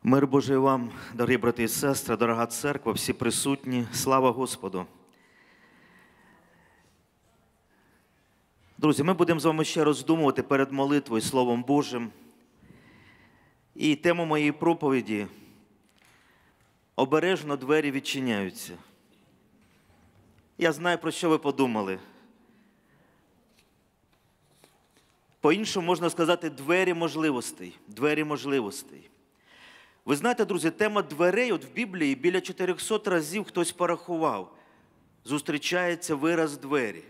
Мир Божий вам, дорогі брати і сестри, дорога церква, всі присутні. Слава Господу! Друзі, ми будемо з вами ще роздумувати перед молитвою Словом Божим. І тема моєї проповіді – обережно двері відчиняються. Я знаю, про що ви подумали. По-іншому можна сказати двері можливостей. Двері можливостей. Ви знаєте, друзі, тема дверей, от в Біблії біля 400 разів хтось порахував, зустрічається вираз двері.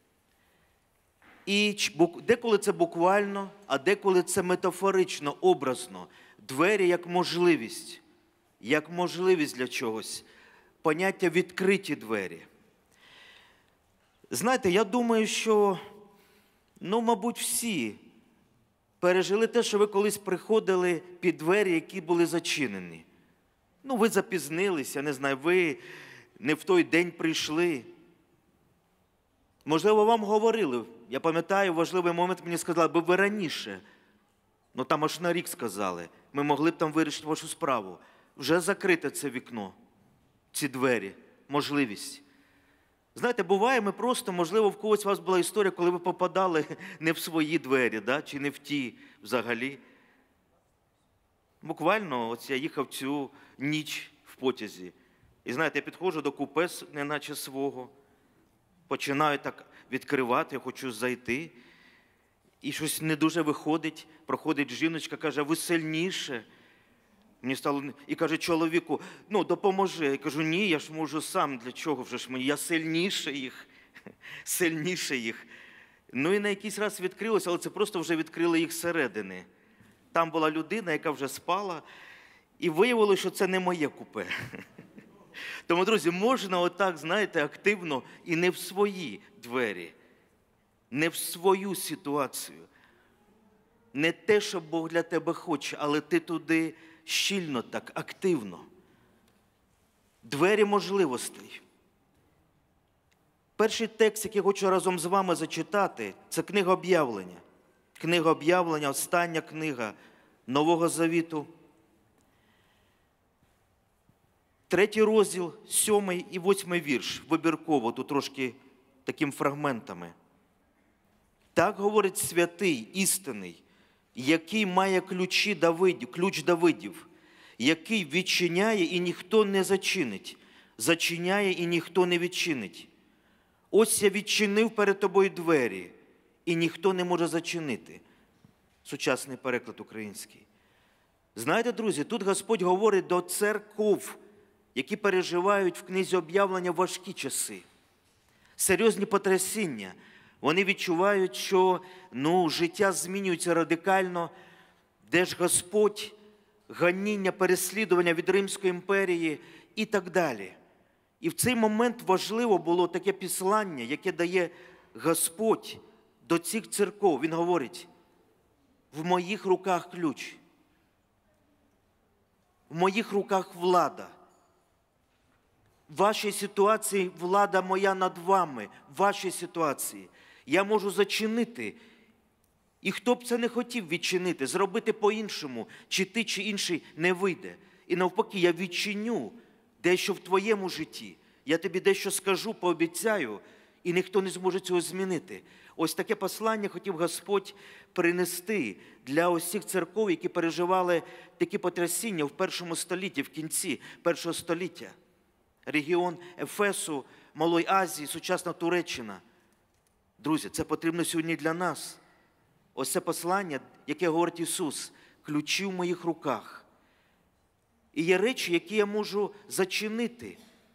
І деколи це буквально, а деколи це метафорично, образно. Двері як можливість для чогось. Поняття відкриті двері. Знаєте, я думаю, що, мабуть, всі пережили те, що ви колись приходили під двері, які були зачинені. Ви запізнилися, не знаю, ви не в той день прийшли. Можливо, вам говорили, я пам'ятаю, важливий момент мені сказали, бо ви раніше, там аж на рік сказали, ми могли б там вирішити вашу справу. Вже закрите це вікно, ці двері, можливість. Знаєте, буває, ми просто, можливо, в когось у вас була історія, коли ви попадали не в свої двері, чи не в ті взагалі. Буквально, ось я їхав цю ніч в потязі. І знаєте, я підходжу до купе, неначе свого, починаю так відкривати, я хочу зайти. І щось не дуже виходить, проходить жіночка, каже, ви сильніше. Мені стало, і каже чоловіку, допоможи. Я кажу, ні, я ж можу сам, для чого вже ж мені, я сильніше їх. І на якийсь раз відкрилося, але це просто вже відкрили їх зсередини. Там була людина, яка вже спала, і виявилося, що це не моє купе. Тому, друзі, можна отак, знаєте, активно і не в свої двері, не в свою ситуацію. Не те, що Бог для тебе хоче, але ти туди щільно так, активно. Двері можливостей. Перший текст, який хочу разом з вами зачитати, це книга Об'явлення. Книга Об'явлення, остання книга Нового Завіту. 3 розділ, 7 і 8 вірш, вибірково, тут трошки такими фрагментами. Так говорить святий, істинний, який має ключ Давидів, який відчиняє і ніхто не зачинить, зачиняє і ніхто не відчинить. Ось я відчинив перед тобою двері, і ніхто не може зачинити. Сучасний переклад український. Знаєте, друзі, тут Господь говорить до церков, які переживають в книзі Об'явлення важкі часи, серйозні потрясіння. Вони відчувають, що життя змінюється радикально, де ж Господь, ганіння, переслідування від Римської імперії і так далі. І в цей момент важливо було таке післання, яке дає Господь до цих церков. Він говорить, в моїх руках ключ, в моїх руках влада. В вашій ситуації влада моя над вами, в вашій ситуації. Я можу зачинити. І хто б це не хотів відчинити, зробити по-іншому, чи ти, чи інший не вийде. І навпаки, я відчиню дещо в твоєму житті. Я тобі дещо скажу, пообіцяю, і ніхто не зможе цього змінити. Ось таке послання хотів Господь принести для усіх церков, які переживали такі потрясіння в першому столітті, в кінці першого століття. Регіон Ефесу, Малої Азії, сучасна Туреччина. Друзі, це потрібно сьогодні для нас. Ось це послання, яке говорить Ісус, ключі в моїх руках. І є речі, які я можу зачинити.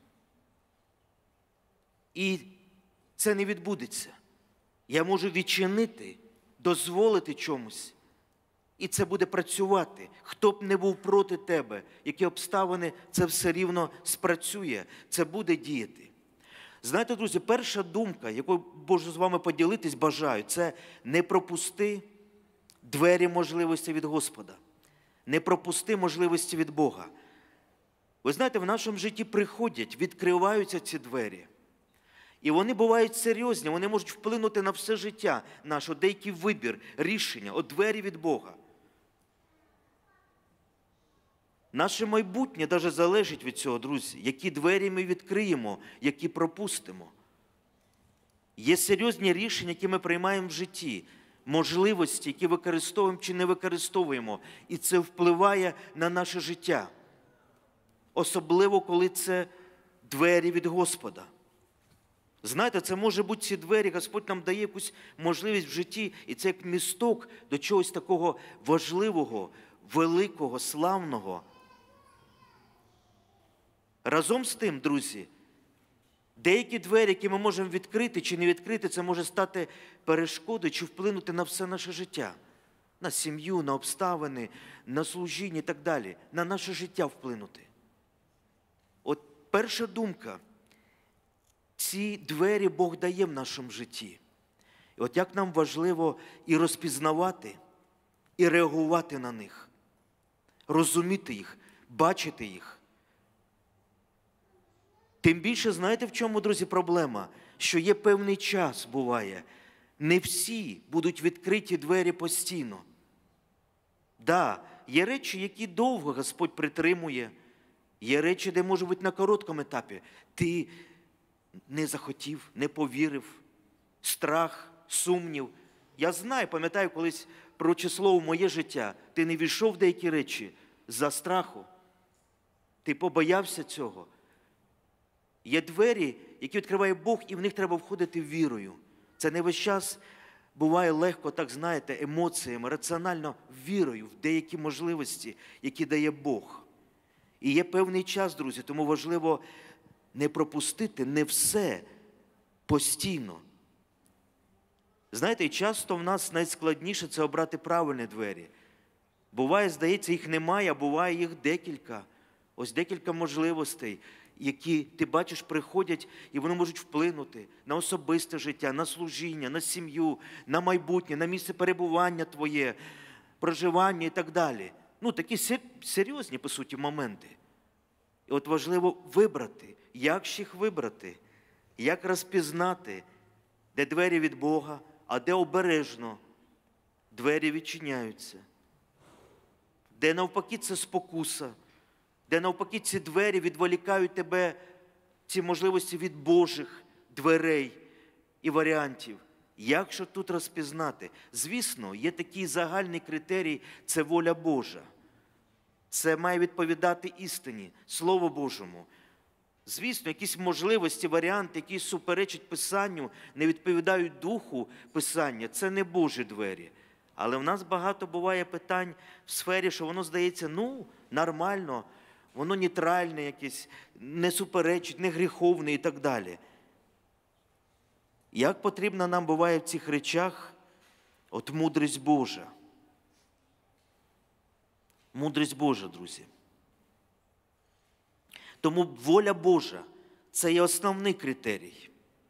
І це не відбудеться. Я можу відчинити, дозволити чомусь. І це буде працювати. Хто б не був проти тебе, які обставини, це все рівно спрацює. Це буде діяти. Знаєте, друзі, перша думка, якою можу з вами поділитись, бажаю, це не пропусти двері можливості від Господа. Не пропусти можливості від Бога. Ви знаєте, в нашому житті приходять, відкриваються ці двері. І вони бувають серйозні, вони можуть вплинути на все життя наше, деякий вибір, рішення, двері від Бога. Наше майбутнє навіть залежить від цього, друзі. Які двері ми відкриємо, які пропустимо. Є серйозні рішення, які ми приймаємо в житті, можливості, які використовуємо чи не використовуємо. І це впливає на наше життя. Особливо, коли це двері від Господа. Знаєте, це може бути ці двері, Господь нам дає якусь можливість в житті, і це як місток до чогось такого важливого, великого, славного. Разом з тим, друзі, деякі двері, які ми можемо відкрити чи не відкрити, це може стати перешкодою чи вплинути на все наше життя. На сім'ю, на обставини, на служіння і так далі. На наше життя вплинути. От перша думка. Ці двері Бог дає в нашому житті. І от як нам важливо і розпізнавати, і реагувати на них. Розуміти їх, бачити їх. Тим більше, знаєте, в чому, друзі, проблема? Що є певний час, буває. Не всі будуть відкриті двері постійно. Да, є речі, які довго Господь притримує. Є речі, де може бути на короткому етапі. Ти не захотів, не повірив. Страх, сумнів. Я знаю, пам'ятаю колись про число в моє життя. Ти не війшов в деякі речі за страху. Ти побоявся цього. Є двері, які відкриває Бог, і в них треба входити вірою. Це не весь час буває легко, так знаєте, емоціями, раціонально вірою в деякі можливості, які дає Бог. І є певний час, друзі, тому важливо не пропустити не все постійно. Знаєте, і часто в нас найскладніше – це обрати правильні двері. Буває, здається, їх немає, а буває їх декілька. Ось декілька можливостей, які, ти бачиш, приходять, і вони можуть вплинути на особисте життя, на служіння, на сім'ю, на майбутнє, на місце перебування твоє, проживання і так далі. Ну, такі серйозні, по суті, моменти. І от важливо вибрати, як ж їх вибрати, як розпізнати, де двері від Бога, а де обережно двері відчиняються, де навпаки це спокуса, де навпаки ці двері відволікають тебе, ці можливості від Божих дверей і варіантів. Як же тут розпізнати? Звісно, є такий загальний критерій – це воля Божа. Це має відповідати істині, Слову Божому. Звісно, якісь можливості, варіанти, які суперечать Писанню, не відповідають духу Писання. Це не Божі двері. Але в нас багато буває питань в сфері, що воно здається, нормально, воно нейтральне якесь, не суперечить, не гріховне і так далі. Як потрібна нам буває в цих речах от мудрість Божа? Мудрість Божа, друзі. Тому воля Божа – це є основний критерій.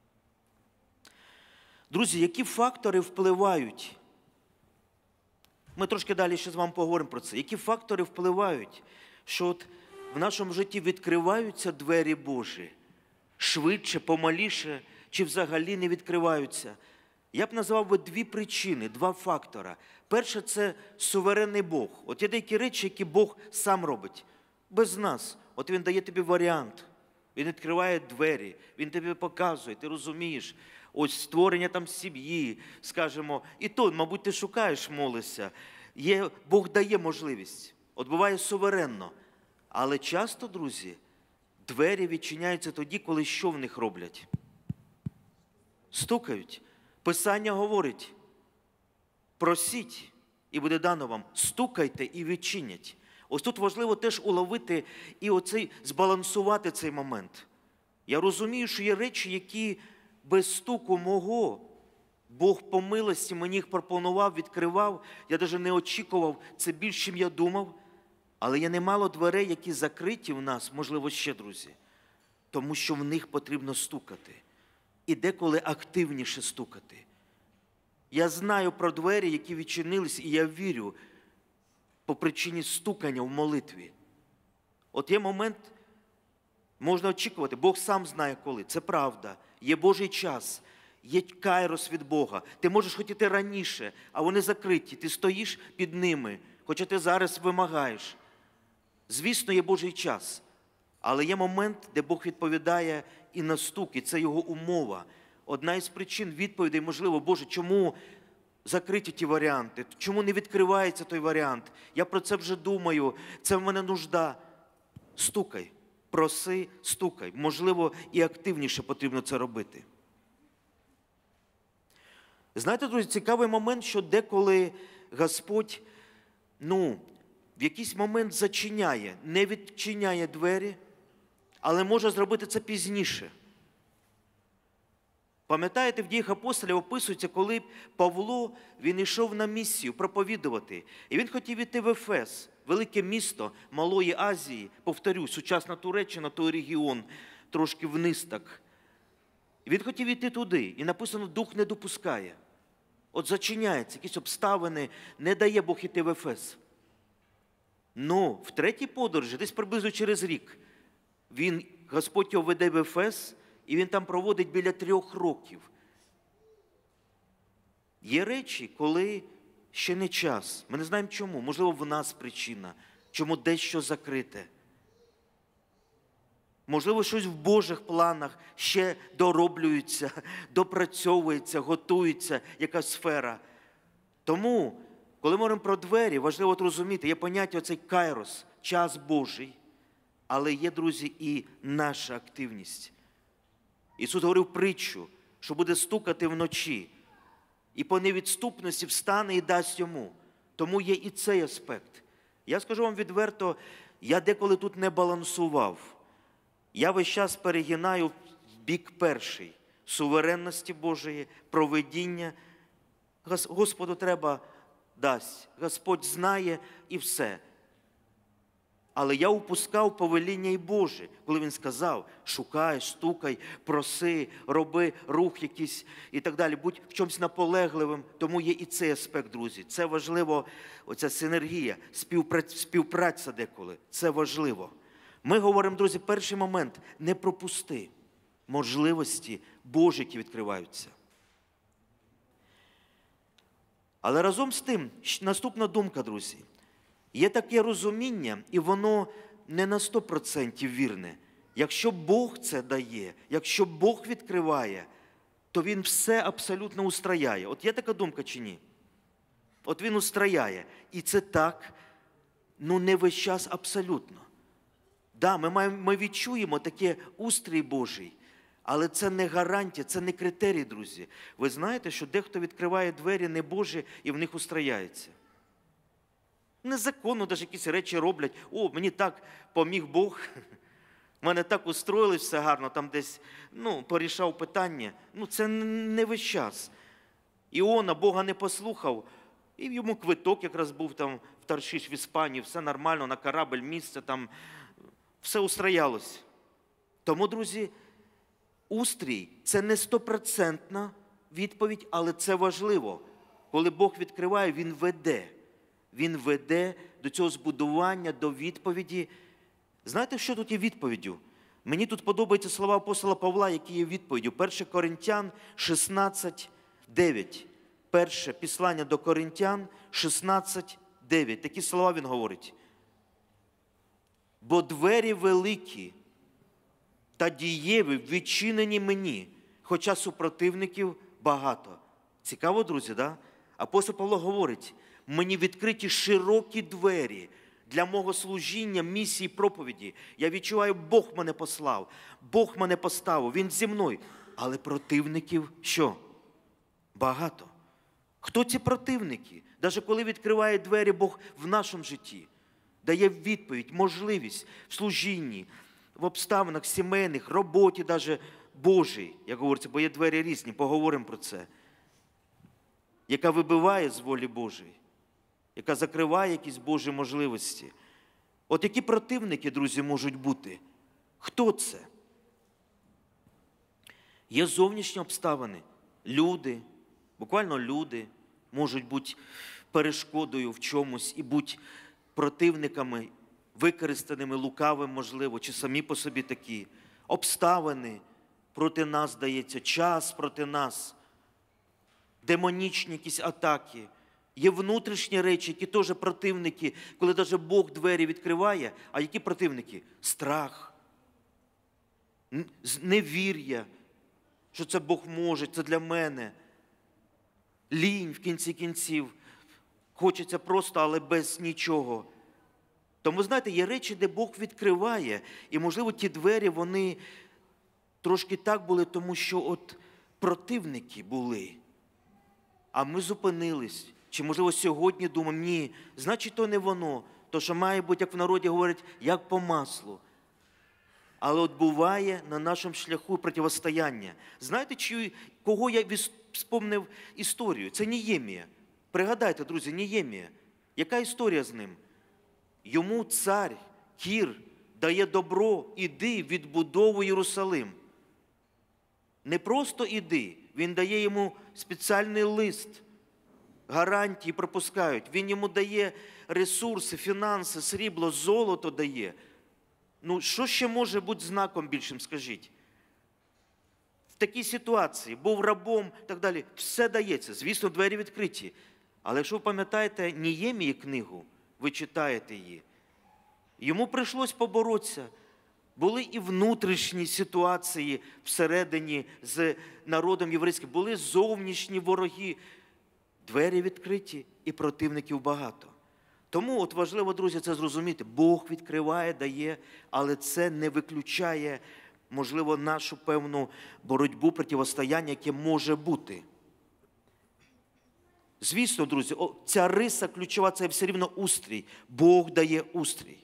Друзі, які фактори впливають? Ми трошки далі ще з вами поговоримо про це. Які фактори впливають, що от в нашому житті відкриваються двері Божі? Швидше, помаліше, чи взагалі не відкриваються? Я б назвав би дві причини, два фактора. Перше – це суверенний Бог. От є деякі речі, які Бог сам робить, без нас. От Він дає тобі варіант, Він відкриває двері, Він тобі показує, ти розумієш. Ось створення там сім'ї, скажімо, і то, мабуть, ти шукаєш, молишся. Бог дає можливість. От буває суверенно. Але часто, друзі, двері відчиняються тоді, коли що в них роблять? Стукають. Писання говорить, просіть, і буде дано вам, стукайте і відчинять. Ось тут важливо теж уловити і збалансувати цей момент. Я розумію, що є речі, які без стуку мого Бог по милості мені їх пропонував, відкривав. Я навіть не очікував, це більше, ніж я думав. Але є немало дверей, які закриті в нас, можливо, ще, друзі. Тому що в них потрібно стукати. І деколи активніше стукати. Я знаю про двері, які відчинились, і я вірю по причині стукання в молитві. От є момент, можна очікувати, Бог сам знає коли, це правда. Є Божий час, є кайрос від Бога. Ти можеш хотіти раніше, а вони закриті. Ти стоїш під ними, хоча ти зараз вимагаєш. Звісно, є Божий час, але є момент, де Бог відповідає і на стук, і це його умова. Одна із причин відповідей, можливо, Боже, чому закриті ті варіанти, чому не відкривається той варіант? Я про це вже думаю, це в мене нужда. Стукай, проси, стукай. Можливо, і активніше потрібно це робити. Знаєте, друзі, цікавий момент, що деколи Господь, в якийсь момент зачиняє, не відчиняє двері, але може зробити це пізніше. Пам'ятаєте, в Діях апостолів описується, коли Павло, він йшов на місію проповідувати. І він хотів іти в Ефес, велике місто Малої Азії, повторюсь, сучасна Туреччина, той регіон, трошки вниз так. І він хотів іти туди, і написано, Дух не допускає. От зачиняється, якісь обставини, не дає Бог іти в Ефес. В третій подорожі, десь приблизно через рік, Господь його веде в Ефес, і він там проводить біля 3 років. Є речі, коли ще не час. Ми не знаємо чому. Можливо, в нас причина. Чому дещо закрите. Можливо, щось в Божих планах ще дороблюється, допрацьовується, готується якась сфера. Тому, коли ми говоримо про двері, важливо розуміти, є поняття оцей кайрос, час Божий, але є, друзі, і наша активність. Ісус говорив притчу, що буде стукати вночі, і по невідступності встане і дасть йому. Тому є і цей аспект. Я скажу вам відверто, я деколи тут не балансував. Я весь час перегинаю в бік перший – суверенності Божої, провидіння. Господу треба дасть, Господь знає і все. Але я упускав повеління і Боже, коли Він сказав, шукай, стукай, проси, роби рух якийсь і так далі. Будь в чомусь наполегливим. Тому є і цей аспект, друзі. Це важливо, оця синергія, співпраця деколи. Це важливо. Ми говоримо, друзі, перший момент – не пропусти можливості Божі, які відкриваються. Але разом з тим, наступна думка, друзі. Є таке розуміння, і воно не на 100% вірне. Якщо Бог це дає, якщо Бог відкриває, то Він все абсолютно устрояє. От є така думка чи ні? От Він устрояє. І це так, не весь час абсолютно. Да, ми відчуємо таке устрій Божий, але це не гарантія, це не критерій, друзі. Ви знаєте, що дехто відкриває двері не Божі і в них устрояється. Незаконно навіть якісь речі роблять. Мені так поміг Бог. В мене так устроїлось все гарно, там десь, порішав питання. Це не весь час. Іона Бога не послухав, і йому квиток якраз був там в Таршиш в Іспанії, все нормально, на корабль, місце там, все устроялось. Тому, друзі, устрій – це не 100% відповідь, але це важливо. Коли Бог відкриває, Він веде. Він веде до цього збудування, до відповіді. Знаєте, що тут є відповіддю? Мені тут подобаються слова апостола Павла, які є відповіддю. 1 Коринтян 16:9. Перше післання до Коринтян 16:9. Такі слова він говорить. «Бо двері великі та дієві відчинені мені, хоча супротивників багато». Цікаво, друзі, да? Апостол Павло говорить, мені відкриті широкі двері для мого служіння, місії, проповіді. Я відчуваю, Бог мене послав, Бог мене поставив, Він зі мною. Але противників що? Багато. Хто ці противники? Навіть коли відкриває двері Бог в нашому житті, дає відповідь, можливість в служінні, в обставинах сімейних, роботі навіть Божій, як говориться, бо є двері різні, поговоримо про це, яка вибиває з волі Божої, яка закриває якісь Божі можливості. От які противники, друзі, можуть бути? Хто це? Є зовнішні обставини. Люди, буквально люди, можуть бути перешкодою в чомусь і бути противниками, використаними лукавим, можливо, чи самі по собі такі. Обставини проти нас, здається, час проти нас, демонічні якісь атаки. Є внутрішні речі, які теж противники, коли навіть Бог двері відкриває, а які противники? Страх, невір'я, що це Бог може, це для мене. Лінь в кінці кінців. Хочеться просто, але без нічого. Тому, знаєте, є речі, де Бог відкриває, і, можливо, ті двері, вони трошки так були, тому що от противники були. А ми зупинились. Чи, можливо, сьогодні думаємо, ні, значить, то не воно. То, що має бути, як в народі говорять, як по маслу. Але от буває на нашому шляху протистояння. Знаєте, кого я вспомнив історію? Це Неємія. Пригадайте, друзі, Неємія. Яка історія з ним? Йому цар Кір дає добро, іди, відбудовуй Єрусалим. Не просто іди, він дає йому спеціальний лист, гарантії пропускають. Він йому дає ресурси, фінанси, срібло, золото дає. Ну, що ще може бути знаком більшим, скажіть? В такій ситуації, був рабом і так далі, все дається. Звісно, двері відкриті. Але якщо ви пам'ятаєте Неємії книгу, ви читаєте її, йому прийшлось поборотися. Були і внутрішні ситуації всередині з народом єврейським, були зовнішні вороги. Двері відкриті і противників багато. Тому от важливо, друзі, це зрозуміти. Бог відкриває, дає, але це не виключає, можливо, нашу певну боротьбу, протистояння, яке може бути. Звісно, друзі, ця риса ключова, це все рівно устрій. Бог дає устрій.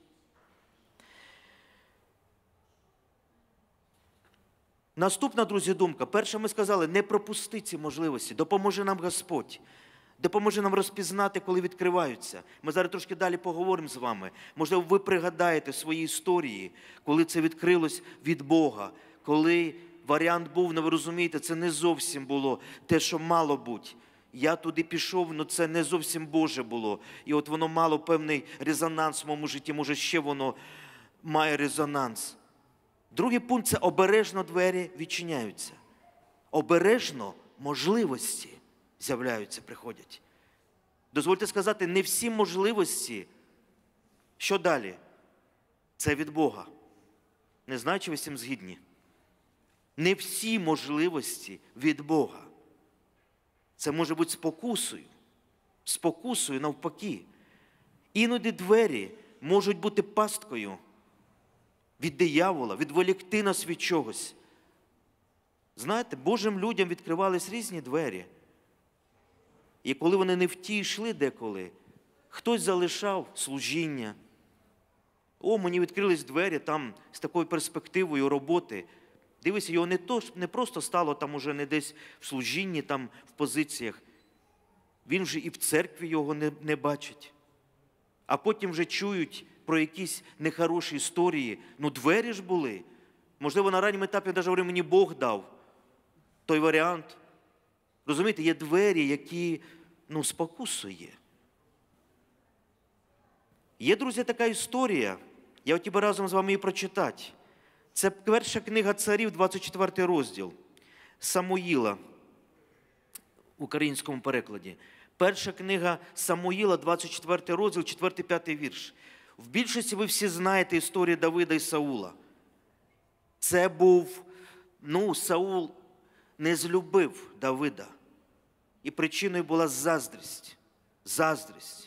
Наступна, друзі, думка. Перша ми сказали, не пропусти ці можливості. Допоможе нам Господь. Допоможе нам розпізнати, коли відкриваються. Ми зараз трошки далі поговоримо з вами. Можливо, ви пригадаєте свої історії, коли це відкрилось від Бога. Коли варіант був, ви розумієте, це не зовсім було те, що мало бути. Я туди пішов, але це не зовсім Боже було. І от воно мало певний резонанс в моєму житті. Може, ще воно має резонанс. Другий пункт – це обережно двері відчиняються. Обережно можливості з'являються, приходять. Дозвольте сказати, не всі можливості, що далі? Це від Бога. Не знаю, чи ви з цим згідні. Не всі можливості від Бога. Це може бути спокусою навпаки. Іноді двері можуть бути пасткою від диявола, відволікти нас від чогось. Знаєте, Божим людям відкривались різні двері. І коли вони не в ті йшли деколи, хтось залишав служіння. Мені відкрились двері там з такою перспективою роботи. Дивися, його не просто стало там уже не десь в служінні, там в позиціях. Він вже і в церкві його не бачить. А потім вже чують про якісь нехороші історії. Ну, двері ж були. Можливо, на ранньому етапі навіть говорив, мені Бог дав той варіант. Розумієте, є двері, які, спокусує. Є, друзі, така історія. Я хотів би разом з вами її прочитати. Це перша книга Царів, 24 розділ. Самуїла в українському перекладі. Перша книга Самуїла, 24 розділ, 4-5 вірш. В більшості ви всі знаєте історію Давида і Саула. Це був, Саул не злюбив Давида. І причиною була заздрість,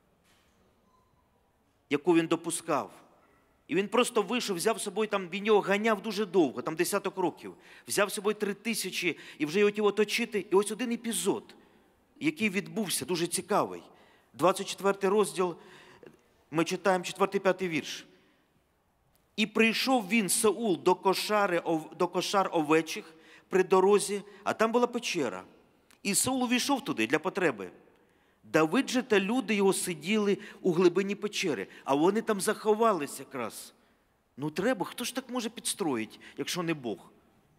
яку він допускав. І він просто вийшов, взяв з собою, він його ганяв дуже довго, там 10 років. Взяв з собою 3000 і вже його хотів оточити. І ось один епізод, який відбувся, дуже цікавий. 24 розділ, ми читаємо 4-5 вірш. І прийшов він, Саул, до кошар овечих при дорозі, а там була печера. І Саул увійшов туди для потреби. Давид же та люди його сиділи у глибині печери, а вони там заховались якраз. Треба, хто ж так може підстроїти, якщо не Бог?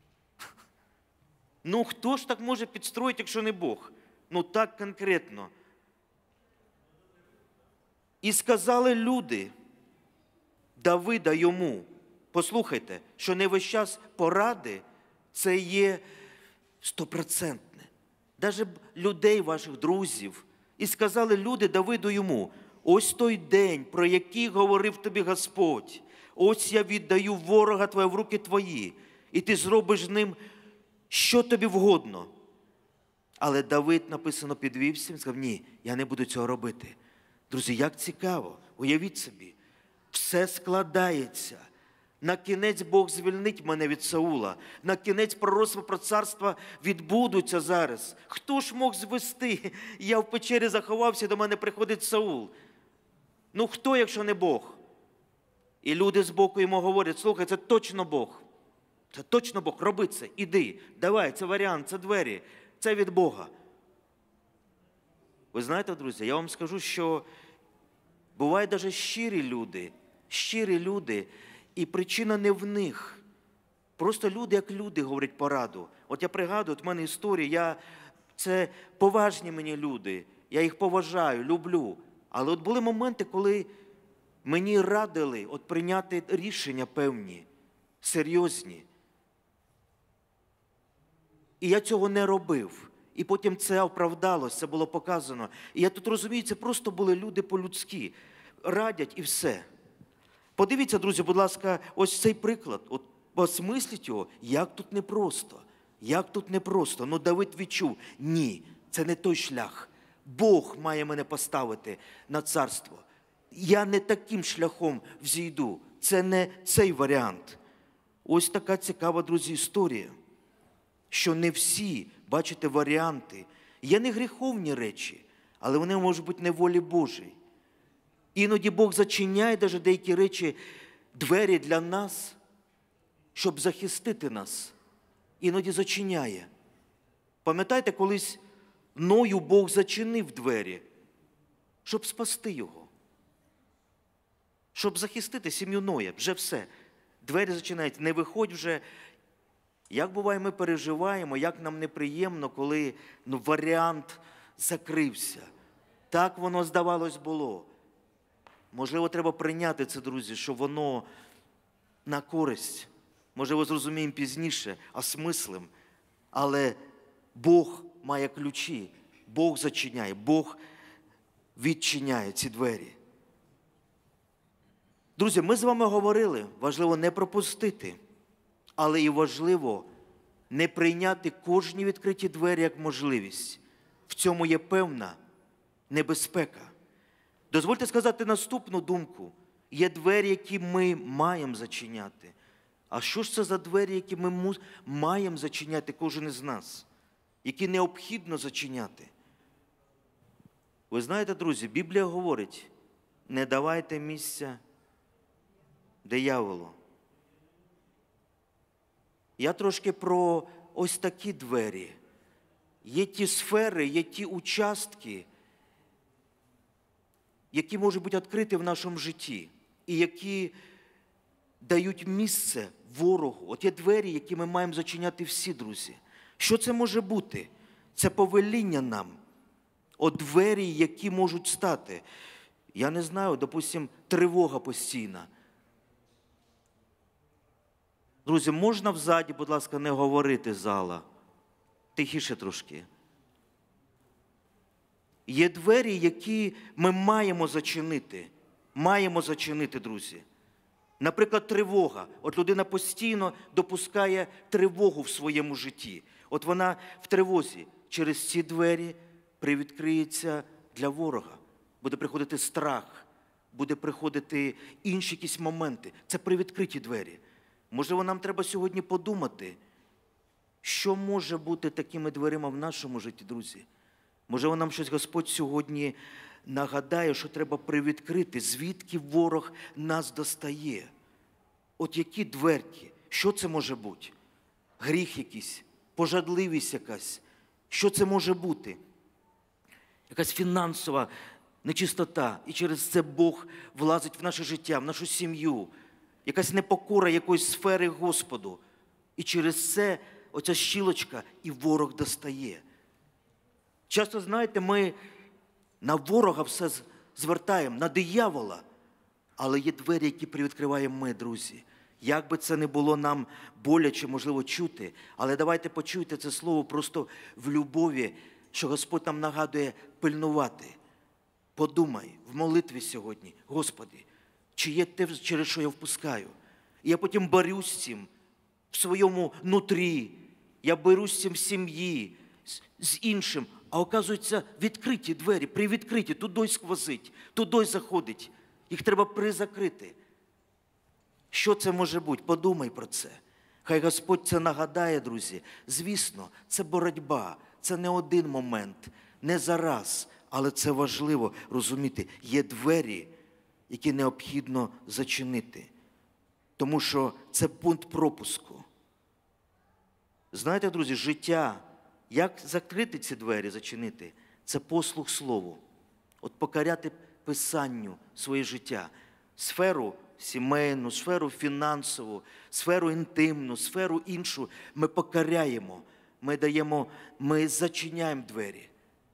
Хто ж так може підстроїти, якщо не Бог? Так конкретно. І сказали люди Давида йому, послухайте, що не весь час поради, це є 100%. Навіть людей, ваших друзів, І сказали люди Давиду йому: ось той день, про який говорив тобі Господь. Ось я віддаю ворога твого в руки твої, і ти зробиш з ним, що тобі вгодно. Але Давид, написано, підвівся і сказав: ні, я не буду цього робити. Друзі, як цікаво, уявіть собі, все складається. На кінець Бог звільнить мене від Саула. На кінець пророцтва про царство відбудуться зараз. Хто ж мог звести? Я в печері заховався, до мене приходить Саул. Ну хто, якщо не Бог? І люди збоку йому говорять: слухай, це точно Бог. Це точно Бог, роби це, іди, давай, це варіант, це двері, це від Бога. Ви знаєте, друзі, я вам скажу, що бувають навіть щирі люди, і причина не в них. Просто люди, як люди, говорять пораду. От я пригадую, от в мене історія, це поважні мені люди, я їх поважаю, люблю. Але от були моменти, коли мені радили от прийняти рішення певні, серйозні. І я цього не робив. І потім це оправдалось, це було показано. І я тут розумію, це просто були люди по-людськи. Радять і все. Подивіться, друзі, будь ласка, ось цей приклад. От осмисліть його, як тут непросто. Як тут непросто. Ну, Давид відчув: ні, це не той шлях. Бог має мене поставити на царство. Я не таким шляхом взійду. Це не цей варіант. Ось така цікава, друзі, історія. Що не всі, бачите, варіанти. Є не гріховні речі, але вони можуть бути не волі Божій. Іноді Бог зачиняє навіть деякі речі, двері для нас, щоб захистити нас. Іноді зачиняє. Пам'ятаєте, колись Ною Бог зачинив двері, щоб спасти його. Щоб захистити сім'ю Ноя. Вже все. Двері зачиняють. Не виходь вже. Як буває, ми переживаємо, як нам неприємно, коли варіант закрився. Так воно, здавалось, було. Можливо, треба прийняти це, друзі, що воно на користь. Можливо, зрозуміємо пізніше, осмислим. Але Бог має ключі, Бог зачиняє, Бог відчиняє ці двері. Друзі, ми з вами говорили, важливо не пропустити, але і важливо не прийняти кожні відкриті двері як можливість. В цьому є певна небезпека. Дозвольте сказати наступну думку. Є двері, які ми маємо зачиняти. А що ж це за двері, які ми маємо зачиняти, кожен із нас? Які необхідно зачиняти? Ви знаєте, друзі, Біблія говорить: не давайте місця дияволу. Я трошки про ось такі двері. Є ті сфери, є ті участки, які можуть бути відкриті в нашому житті, і які дають місце ворогу. От є двері, які ми маємо зачиняти всі, друзі. Що це може бути? Це повеління нам. От двері, які можуть стати. Я не знаю, допустимо, тривога постійна. Друзі, можна взаді, будь ласка, не говорити зала? Тихіше трошки. Є двері, які ми маємо зачинити. Маємо зачинити, друзі. Наприклад, тривога. От людина постійно допускає тривогу в своєму житті. От вона в тривозі. Через ці двері привідкриється для ворога. Буде приходити страх, буде приходити інші якісь моменти. Це привідкриті двері. Можливо, нам треба сьогодні подумати, що може бути такими дверима в нашому житті, друзі. Можливо, нам щось Господь сьогодні нагадає, що треба привідкрити, звідки ворог нас достає. От які дверки, що це може бути? Гріх якийсь, пожадливість якась. Що це може бути? Якась фінансова нечистота. І через це Бог влазить в наше життя, в нашу сім'ю. Якась непокора якоїсь сфери Господу. І через це оця щілочка і ворог достає. Часто, знаєте, ми на ворога все звертаємо, на диявола. Але є двері, які привідкриваємо ми, друзі. Як би це не було нам боляче, можливо, чути, але давайте почуйте це слово просто в любові що Господь нам нагадує пильнувати. Подумай в молитві сьогодні, Господи, чи є те, через що я впускаю? І я потім борюсь з цим в своєму нутрі, я борюсь з цим в сім'ї, з іншим. А оказується, відкриті двері, привідкриті, туди сквозить, туди заходить. Їх треба призакрити. Що це може бути? Подумай про це. Хай Господь це нагадає, друзі. Звісно, це боротьба, це не один момент, не зараз, але це важливо розуміти. Є двері, які необхідно зачинити, тому що це пункт пропуску. Знаєте, друзі, життя, як закрити ці двері, зачинити? Це послух Слову. От покоряти Писанню своє життя, сферу сімейну, сферу фінансову, сферу інтимну, сферу іншу ми покоряємо, ми зачиняємо двері.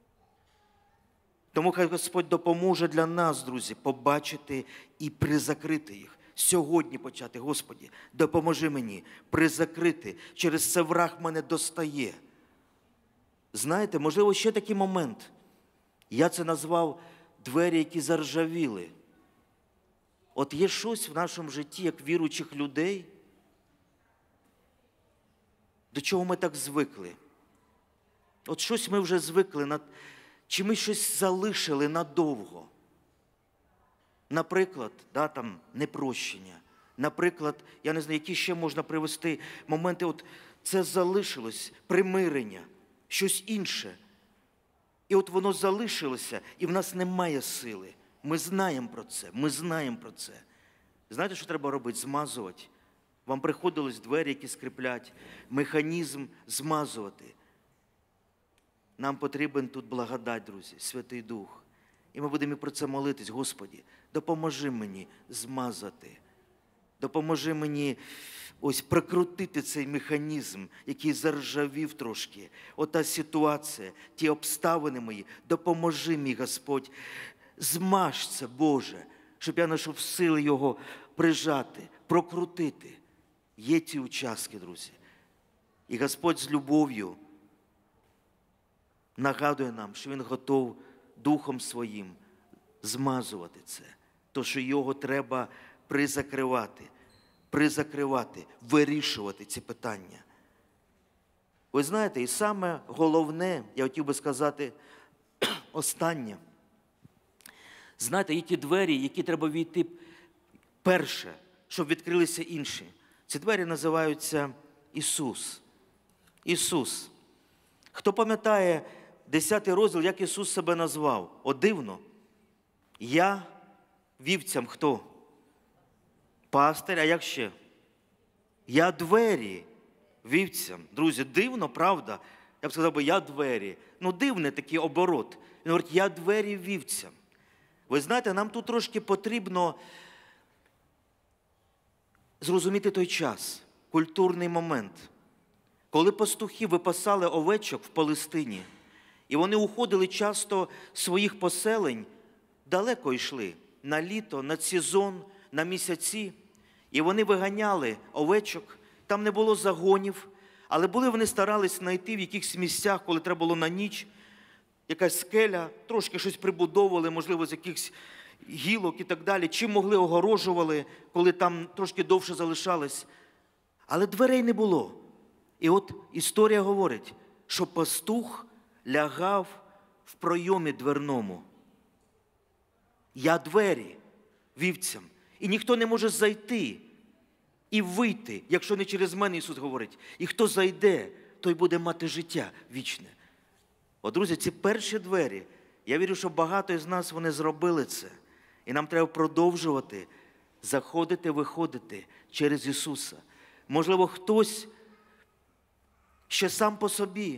Тому хай Господь допоможе для нас, друзі, побачити і призакрити їх. Сьогодні почати, Господи, допоможи мені призакрити. Через це враг мене достає. Знаєте, можливо, ще такий момент. Я це назвав двері, які заржавіли. От є щось в нашому житті, як віруючих людей, до чого ми так звикли. От щось ми вже звикли, чи ми щось залишили надовго. Наприклад, непрощення. Наприклад, я не знаю, які ще можна привести моменти, от це залишилось, примирення, щось інше. І от воно залишилося, і в нас немає сили. Ми знаємо про це. Знаєте, що треба робити? Змазувати. Вам приходилось двері, які скріплять, механізм змазувати. Нам потрібен тут благодать, друзі, Святий Дух. І ми будемо про це молитись. Господи, допоможи мені змазати. Допоможи мені ось прикрутити цей механізм, який заржавів трошки. Ота ситуація, ті обставини мої. Допоможи, мій Господь. Змаж це, Боже, щоб я знайшов сили його прижати, прокрутити. Є ці участки, друзі. І Господь з любов'ю нагадує нам, що Він готов Духом Своїм змазувати це. То, що його треба призакривати, вирішувати ці питання. Ви знаєте, і саме головне, я хотів би сказати, останнє. Знаєте, є ті двері, які треба війти перше, щоб відкрилися інші. Ці двері називаються Ісус. Ісус. Хто пам'ятає 10 розділ, як Ісус себе назвав? О, дивно. Я вівцям хто? Пастир, а як ще? Я двері вівцям. Друзі, дивно, правда? Я б сказав, я двері. Ну, дивний такий оборот. Він говорить, я двері вівцям. Ви знаєте, нам тут трошки потрібно зрозуміти той час, культурний момент, коли пастухи випасали овечок в Палестині, і вони уходили часто з своїх поселень, далеко йшли, на літо, на сезон, на місяці, і вони виганяли овечок, там не було загонів, але вони старались знайти в якихось місцях, коли треба було на ніч, якась скеля, трошки щось прибудовували, можливо, з якихось гілок і так далі, чим могли огорожували, коли там трошки довше залишалось. Але дверей не було. І от історія говорить, що пастух лягав в пройомі дверному. Я двері вівцям. І ніхто не може зайти і вийти, якщо не через мене, Ісус говорить. І хто зайде, той буде мати життя вічне. О, друзі, ці перші двері, я вірю, що багато з нас вони зробили це. І нам треба продовжувати заходити, виходити через Ісуса. Можливо, хтось ще сам по собі.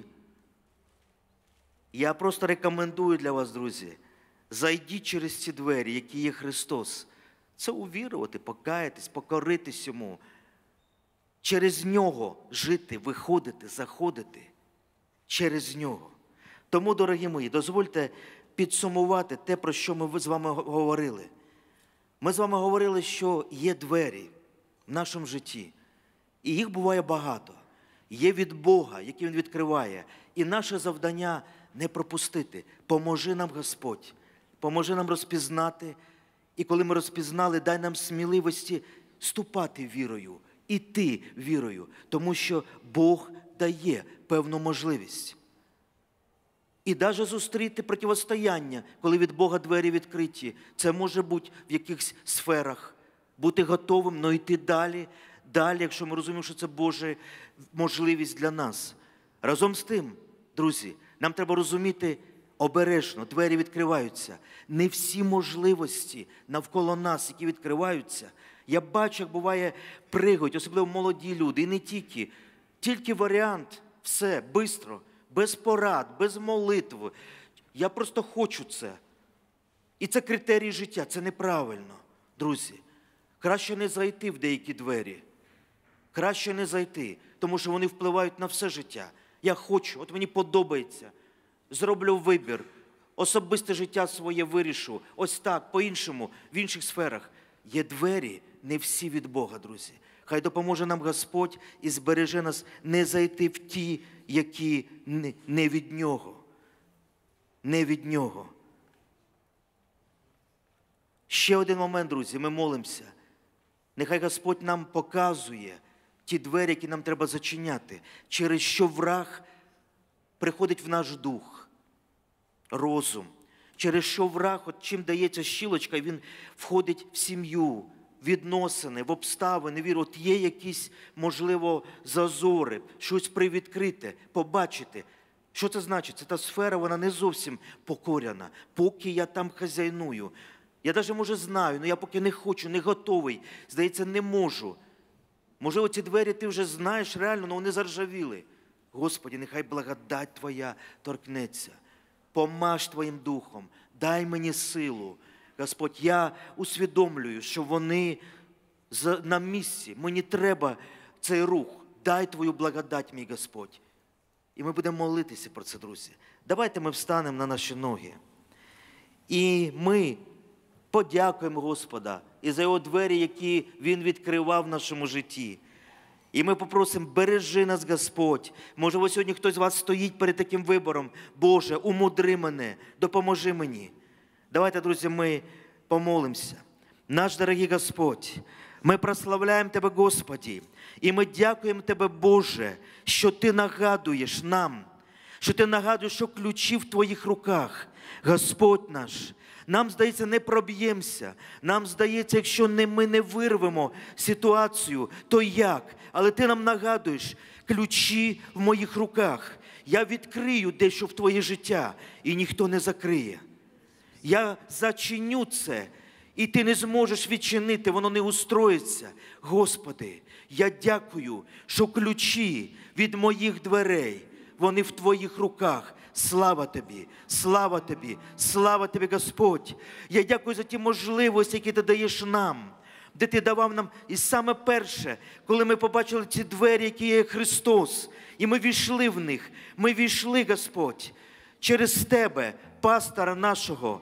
Я просто рекомендую для вас, друзі, зайдіть через ці двері, які є Христос. Це увірувати, покаятись, покоритись Йому. Через Нього жити, виходити, заходити. Через Нього. Тому, дорогі мої, дозвольте підсумувати те, про що ми з вами говорили. Ми з вами говорили, що є двері в нашому житті. І їх буває багато. є від Бога, який Він відкриває. І наше завдання не пропустити. Поможи нам, Господь, поможи нам розпізнати. І коли ми розпізнали, дай нам сміливості ступати вірою, іти вірою, тому що Бог дає певну можливість. І навіть зустріти протистояння, коли від Бога двері відкриті. Це може бути в якихось сферах. Бути готовим, але йти далі, якщо ми розуміємо, що це Божа можливість для нас. Разом з тим, друзі, нам треба розуміти обережно, двері відкриваються. Не всі можливості навколо нас, які відкриваються. Я бачу, як буває, пригають, особливо молоді люди, і не тільки. Тільки варіант, все, швидко, без порад, без молитви. Я просто хочу це. І це критерії життя, це неправильно, друзі. Краще не зайти в деякі двері. Краще не зайти, тому що вони впливають на все життя. Я хочу, от мені подобається. Зроблю вибір. Особисте життя своє вирішу. Ось так, по-іншому, в інших сферах. Є двері, не всі від Бога, друзі. Хай допоможе нам Господь і збереже нас не зайти в ті, які не від Нього. Не від Нього. Ще один момент, друзі, ми молимося. Нехай Господь нам показує ті двері, які нам треба зачиняти, через що враг приходить в наш дух, розум, через що враг, от чим дається щілочка, він входить в сім'ю, відносини, в обставини, віру. От є якісь, можливо, зазори, щось привідкрите, побачити. Що це значить? Це та сфера, вона не зовсім покоряна, поки я там хазяйную. Я навіть, може, знаю, але я поки не хочу, не готовий, здається, не можу. Можливо, ці двері ти вже знаєш реально, але вони заржавіли. Господи, нехай благодать Твоя торкнеться. Помаж Твоїм Духом, дай мені силу. Господь, я усвідомлюю, що вони на місці. Мені треба цей рух. Дай Твою благодать, мій Господь. І ми будемо молитися про це, друзі. Давайте ми встанемо на наші ноги. І ми подякуємо Господа і за Його двері, які Він відкривав в нашому житті. І ми попросимо, бережи нас, Господь. Можливо, сьогодні хтось з вас стоїть перед таким вибором. Боже, умудри мене, допоможи мені. Давайте, друзі, ми помолимося. Наш дорогий Господь, ми прославляємо Тебе, Господи, і ми дякуємо Тебе, Боже, що Ти нагадуєш нам, що Ти нагадуєш, що ключі в Твоїх руках. Господь наш, нам, здається, не проб'ємося. Нам здається, якщо ми не вирвемо ситуацію, то як? Але Ти нам нагадуєш, ключі в моїх руках. Я відкрию дещо в Твоє життя, і ніхто не закриє. Я зачиню це, і Ти не зможеш відчинити, воно не устроїться. Господи, я дякую, що ключі від моїх дверей, вони в Твоїх руках. Слава Тобі, слава Тобі, слава Тобі, Господь. Я дякую за ті можливості, які Ти даєш нам, де Ти давав нам. І саме перше, коли ми побачили ці двері, які є Христос, і ми війшли в них, ми війшли, Господь, через Тебе, пастора нашого.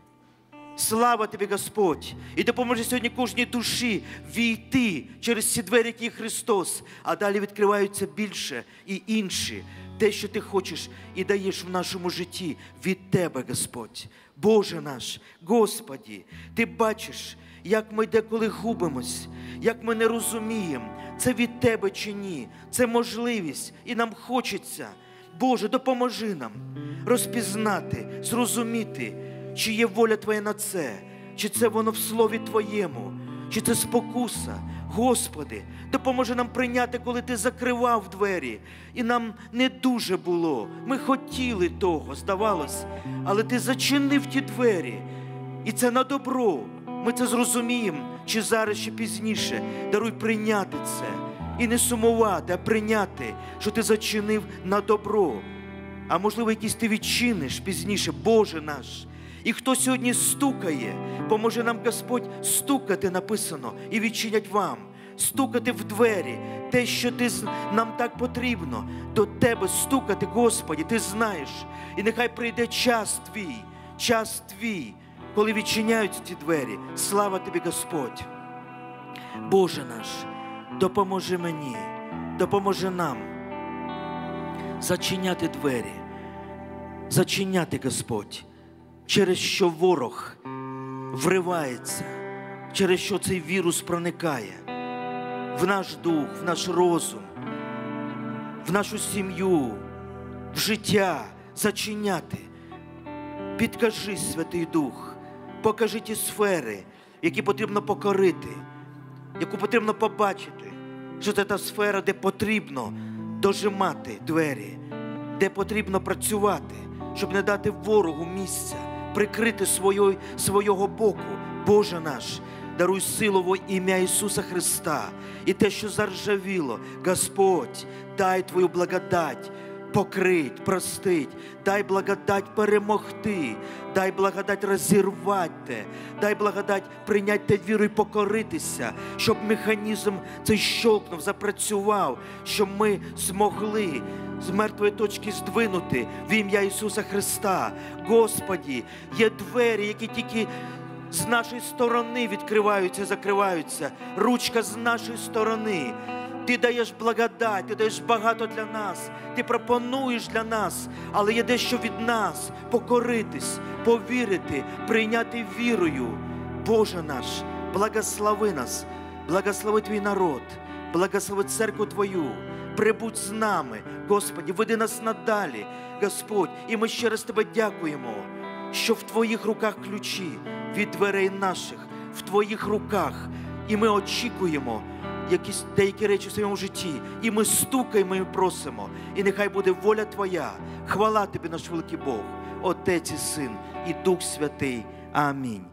Слава Тобі, Господь! І допоможи сьогодні кожній душі війти через ці двері, які є Христос, а далі відкриваються більше і інші. Те, що Ти хочеш і даєш в нашому житті від Тебе, Господь. Боже наш, Господі, Ти бачиш, як ми деколи губимось, як ми не розуміємо, це від Тебе чи ні, це можливість, і нам хочеться. Боже, допоможи нам розпізнати, зрозуміти, чи є воля Твоя на це, чи це воно в Слові Твоєму, чи це спокуса. Господи, допоможи нам прийняти, коли Ти закривав двері, і нам не дуже було. Ми хотіли того, здавалось, але Ти зачинив ті двері, і це на добро. Ми це зрозуміємо, чи зараз, чи пізніше. Даруй прийняти це, і не сумувати, а прийняти, що Ти зачинив на добро. А можливо, якісь Ти відчиниш пізніше, Боже наш. І хто сьогодні стукає, поможи нам, Господь, стукати, написано, і відчинять вам. Стукати в двері, те, що нам так потрібно. До Тебе стукати, Господи, Ти знаєш. І нехай прийде час Твій, коли відчиняються ці двері. Слава Тобі, Господь. Боже наш, допоможи мені, допоможи нам зачиняти двері, зачиняти, Господь, через що ворог вривається, через що цей вірус проникає в наш дух, в наш розум, в нашу сім'ю, в життя, зачиняти. Підкажи, Святий Дух, покажи ті сфери, які потрібно покорити, яку потрібно побачити, що це та сфера, де потрібно дожимати двері, де потрібно працювати, щоб не дати ворогу місця, прикрити свого боку. Боже наш, даруй силу во ім'я Ісуса Христа. І те, що заржавіло, Господь, дай Твою благодать покрить, простить, дай благодать перемогти, дай благодать розірвати, дай благодать прийняти віру і покоритися, щоб механізм цей щолкнув, запрацював, щоб ми змогли з мертвої точки здвинути в ім'я Ісуса Христа. Господі, є двері, які тільки з нашої сторони відкриваються, закриваються. Ручка з нашої сторони. Ти даєш благодать, ти даєш багато для нас, ти пропонуєш для нас, але є дещо від нас покоритись, повірити, прийняти вірою. Боже наш, благослови нас, благослови Твій народ, благослови церкву Твою, прибудь з нами, Господи, веди нас надалі, Господь, і ми ще раз Тебе дякуємо, що в Твоїх руках ключі від дверей наших, в Твоїх руках, і ми очікуємо якісь деякі речі в своєму житті, і ми стукаємо і просимо, і нехай буде воля Твоя. Хвала Тобі, наш великий Бог, Отець і Син, і Дух Святий. Амінь.